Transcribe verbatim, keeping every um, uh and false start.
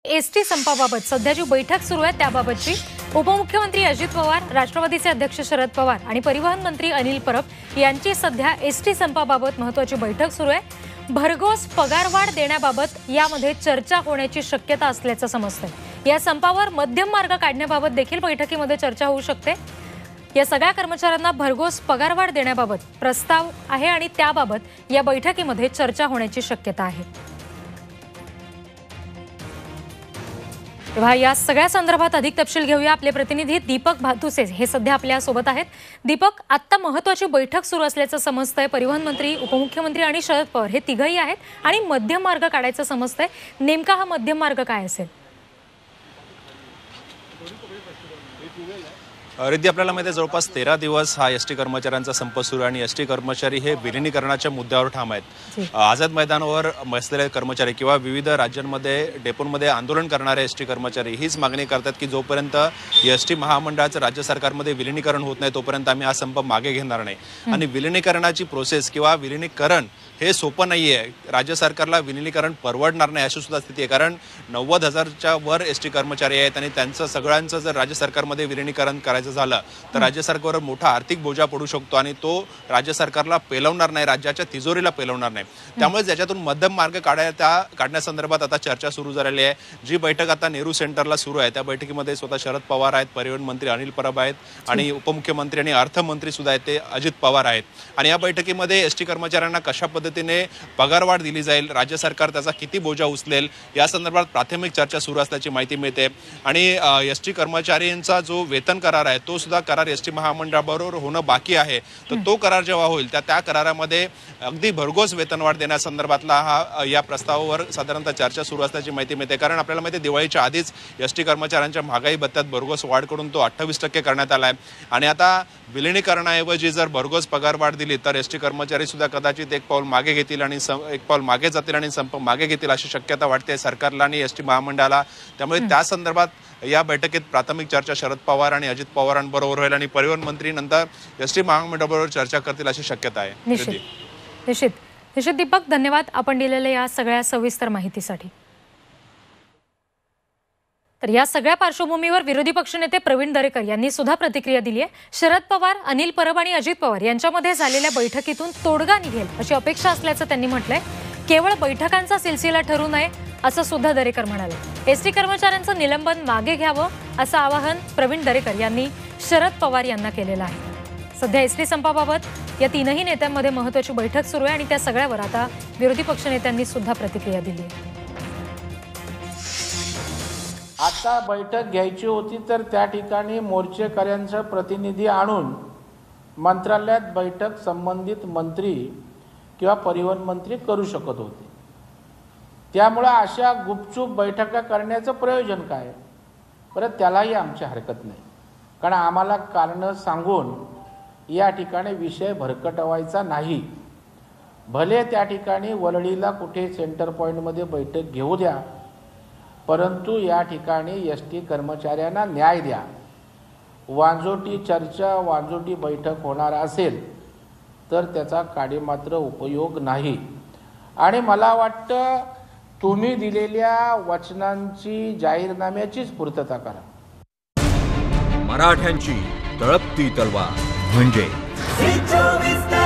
ST संपाबाबत सध्याची बैठक सुरू आहे त्याबाबतची उपमुख्यमंत्री अजित पवार, राष्ट्रवादीचे अध्यक्ष शरद पवार आणि परिवहन मंत्री अनिल परब यांची सध्या एसटी संपाबाबत महत्त्वाची बैठक सुरू आहे। भरघोस पगारवाढ देण्याबाबत यामध्ये चर्चा होण्याची शक्यता असल्याचं समजतंय। या संपावर मध्यम मार्ग काढण्याबाबत देखील बैठकीमध्ये चर्चा होऊ शकते। या सगळ्या कर्मचाऱ्यांना भरघोस पगारवाढ देण्याबाबत प्रस्ताव आहे आणि त्याबाबत या बैठकीमध्ये चर्चा होण्याची शक्यता आहे। तेव्हा या सगळ्या संदर्भात अधिक तपशील घेऊया। आपले प्रतिनिधी दीपक भातुसे हे सध्या आपल्या सोबत आहेत। दीपक, आता महत्त्वाची बैठक सुरू असल्याचं समजतंय। परिवहन मंत्री, उपमुख्यमंत्री आणि शरद पवार हे तिघही आहेत आणि मध्यम मार्ग काढायचं समजतंय। नेमका हा मध्यम मार्ग काय असेल? रिद्धी, आपल्याला माहिती आहे जवळपास तेरा दिवस हा एसटी कर्मचाऱ्यांचा संप सुरू आहे आणि एसटी कर्मचारी हे विलिनीकरणाच्या मुद्द्यावर ठाम आहेत। आझाद मैदानावर बसलेले कर्मचारी किंवा विविध राज्यांमध्ये डेपोमध्ये आंदोलन करणारे एसटी कर्मचारी हीच मागणी करतात की जोपर्यंत एसटी महामंडळाचं राज्य सरकारमध्ये विलिनीकरण होत नाही तोपर्यंत आम्ही हा संप मागे घेणार नाही। आणि विलिनीकरणाची प्रोसेस किंवा विलिनीकरण हे सोपं नाही आहे। राज्य सरकारला विलिनीकरण परवडणार नाही अशी सुद्धा स्थिती आहे, कारण नव्वद हजारच्या वर एसटी कर्मचारी आहेत आणि त्यांचं सगळ्यांचं जर राज्य सरकारमध्ये विलिनीकरण करायचं झालं तर राज्य सरकारवर मोठा आर्थिक बोजा पडू शकतो आणि तो राज्य सरकारला पेलवणार नाही, राज्याच्या तिजोरीला पेलवणार नाही। त्यामुळे याच्यातून मध्यम मार्ग काढायचा काढण्यासंदर्भात आता चर्चा सुरू झालेली आहे। जी बैठक आता नेहरू सेंटरला सुरू आहे त्या बैठकीमध्ये स्वतः शरद पवार आहेत, परिवहन मंत्री अनिल परब आहेत आणि उपमुख्यमंत्री आणि अर्थमंत्री सुद्धा आहेत ते अजित पवार आहेत। आणि या बैठकीमध्ये एसटी कर्मचाऱ्यांना कशा पद्धतीने पगारवाढ दिली जाईल, राज्य सरकार त्याचा किती बोजा उचलेल या संदर्भात प्राथमिक चर्चा सुरू असल्याची माहिती मिळते। आणि एसटी कर्मचाऱ्यांचा जो वेतन करार आहे तो सुद्धा करार एसटी महामंडळाबरोबर होणं बाकी आहे। तर तो करार जेव्हा होईल त्या त्या करारामध्ये अगदी भरघोस वेतनवाढ देण्यासंदर्भातला हा या प्रस्तावावर साधारणतः चर्चा सुरू असल्याची माहिती मिळते। कारण आपल्याला माहिती आहे दिवाळीच्या आधीच एसटी कर्मचाऱ्यांच्या महागाई भत्त्यात भरघोस वाढ करून तो अठ्ठावीस टक्के करण्यात आला आहे आणि आता विलिनीकरणाऐवजी जर भरघोस पगारवाढ दिली तर एसटी कर्मचारी सुद्धा कदाचित एक पाऊल मागे घेतील आणि एक पाऊल मागे जातील आणि संप मागे घेतील अशी शक्यता वाटते सरकारला आणि एसटी महामंडळाला। त्यामुळे त्या संदर्भात या बैठकीत प्राथमिक चर्चा शरद पवार आणि अजित पवारांबरोबर होईल आणि परिवहन मंत्री नंतर एसटी महामंडळाबरोबर चर्चा करतील अशी शक्यता आहे। निश्चित निश्चित निश्चित दीपक, धन्यवाद आपण दिलेल्या या सगळ्या सविस्तर माहितीसाठी। तर या सगळ्या पार्श्वभूमीवर विरोधी पक्षनेते प्रवीण दरेकर यांनी सुद्धा प्रतिक्रिया दिली आहे। शरद पवार, अनिल परब आणि अजित पवार यांच्यामध्ये झालेल्या बैठकीतून तोडगा निघेल अशी अपेक्षा असल्याचं त्यांनी म्हटलंय। केवळ बैठकांचा सिलसिला ठरू नये असं सुद्धा दरेकर म्हणाले। एसटी कर्मचाऱ्यांचं निलंबन मागे घ्यावं असं आवाहन प्रवीण दरेकर यांनी शरद पवार यांना केलेलं आहे। सध्या एसटी संपाबाबत या तीनही नेत्यांमध्ये महत्त्वाची बैठक सुरू आहे आणि त्या सगळ्यावर आता विरोधी पक्षनेत्यांनी सुद्धा प्रतिक्रिया दिली आहे। आता बैठक घ्यायची होती तर त्या ठिकाणी मोर्चेकऱ्यांचा प्रतिनिधी आणून मंत्रालयात बैठक संबंधित मंत्री किंवा परिवहन मंत्री करू शकत होते। त्यामुळे अशा गुपचूप बैठका करण्याचं प्रयोजन काय? परत त्यालाही आमची हरकत नाही, कारण आम्हाला कारणं सांगून या ठिकाणी विषय भरकटवायचा नाही। भले त्या ठिकाणी वरळीला कुठे सेंटर पॉईंटमध्ये बैठक घेऊ द्या, परंतु या ठिकाणी एस टी कर्मचाऱ्यांना न्याय द्या। वांजोटी चर्चा, वांजोटी बैठक होणार असेल तर त्याचा काडीमात्र उपयोग नाही। आणि मला वाटतं तुम्ही दिलेल्या वचनांची, जाहीरनाम्याचीच पूर्तता करा। मराठ्यांची तळपती तलवार म्हणजे